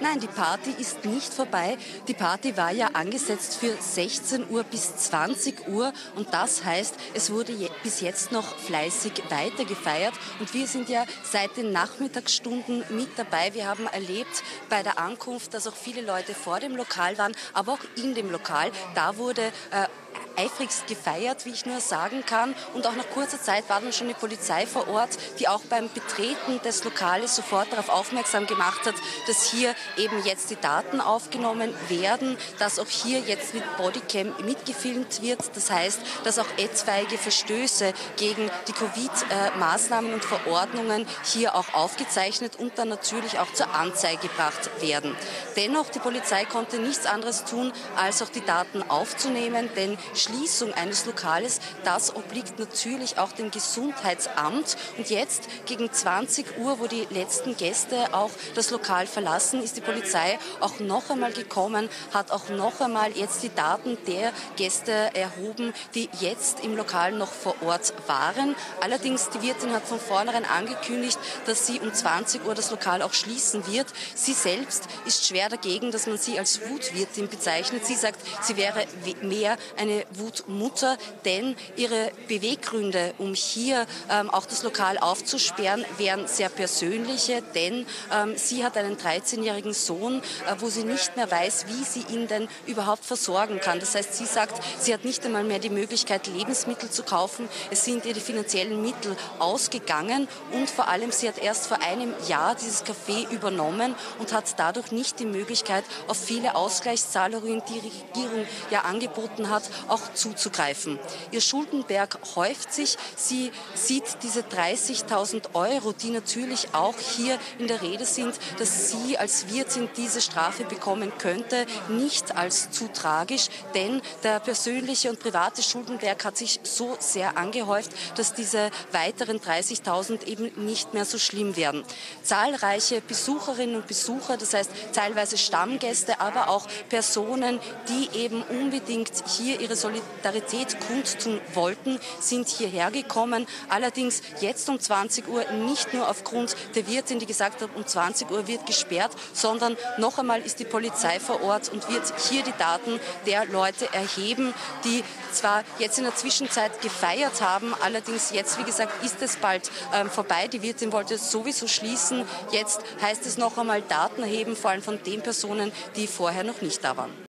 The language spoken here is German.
Nein, die Party ist nicht vorbei. Die Party war ja angesetzt für 16 Uhr bis 20 Uhr und das heißt, es wurde bis jetzt noch fleißig weiter gefeiert und wir sind ja seit den Nachmittagsstunden mit dabei. Wir haben erlebt bei der Ankunft, dass auch viele Leute vor dem Lokal waren, aber auch in dem Lokal. Da wurde eifrigst gefeiert, wie ich nur sagen kann. Und auch nach kurzer Zeit war dann schon die Polizei vor Ort, die auch beim Betreten des Lokales sofort darauf aufmerksam gemacht hat, dass hier eben jetzt die Daten aufgenommen werden, dass auch hier jetzt mit Bodycam mitgefilmt wird. Das heißt, dass auch etwaige Verstöße gegen die Covid-Maßnahmen und Verordnungen hier auch aufgezeichnet und dann natürlich auch zur Anzeige gebracht werden. Dennoch, die Polizei konnte nichts anderes tun, als auch die Daten aufzunehmen, denn Schließung eines Lokales, das obliegt natürlich auch dem Gesundheitsamt. Und jetzt gegen 20 Uhr, wo die letzten Gäste auch das Lokal verlassen, ist die Polizei auch noch einmal gekommen, hat auch noch einmal jetzt die Daten der Gäste erhoben, die jetzt im Lokal noch vor Ort waren. Allerdings, die Wirtin hat von vornherein angekündigt, dass sie um 20 Uhr das Lokal auch schließen wird. Sie selbst ist schwer dagegen, dass man sie als Wutwirtin bezeichnet. Sie sagt, sie wäre mehr eine Wutmutter, denn ihre Beweggründe, um hier auch das Lokal aufzusperren, wären sehr persönliche, denn sie hat einen 13-jährigen Sohn, wo sie nicht mehr weiß, wie sie ihn denn überhaupt versorgen kann. Das heißt, sie sagt, sie hat nicht einmal mehr die Möglichkeit, Lebensmittel zu kaufen. Es sind ihr die finanziellen Mittel ausgegangen und vor allem, sie hat erst vor einem Jahr dieses Café übernommen und hat dadurch nicht die Möglichkeit, auf viele Ausgleichszahlungen, die Regierung ja angeboten hat, auch zuzugreifen. Ihr Schuldenberg häuft sich. Sie sieht diese 30.000 Euro, die natürlich auch hier in der Rede sind, dass sie als Wirtin diese Strafe bekommen könnte, nicht als zu tragisch, denn der persönliche und private Schuldenberg hat sich so sehr angehäuft, dass diese weiteren 30.000 eben nicht mehr so schlimm werden. Zahlreiche Besucherinnen und Besucher, das heißt teilweise Stammgäste, aber auch Personen, die eben unbedingt hier ihre Solidarität kundtun wollten, sind hierher gekommen. Allerdings jetzt um 20 Uhr nicht nur aufgrund der Wirtin, die gesagt hat, um 20 Uhr wird gesperrt, sondern noch einmal ist die Polizei vor Ort und wird hier die Daten der Leute erheben, die zwar jetzt in der Zwischenzeit gefeiert haben, allerdings jetzt, wie gesagt, ist es bald vorbei. Die Wirtin wollte sowieso schließen. Jetzt heißt es noch einmal Daten erheben, vor allem von den Personen, die vorher noch nicht da waren.